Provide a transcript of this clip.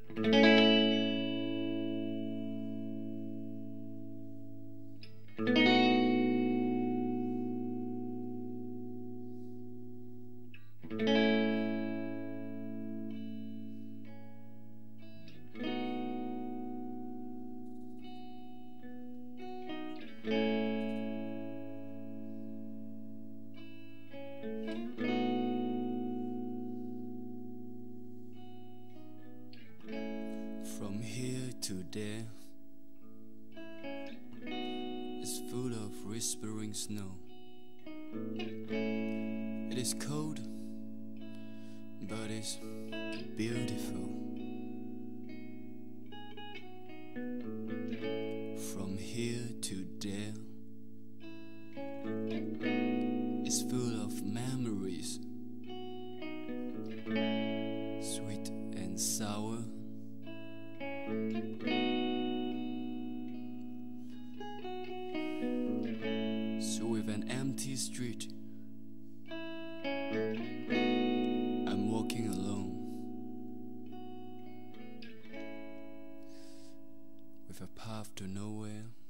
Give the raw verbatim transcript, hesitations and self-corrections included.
From here to there is full of whispering snow. It is cold, but it's beautiful. From here to there is full of memories, sweet and sour. So with an empty street, I'm walking alone, with a path to nowhere.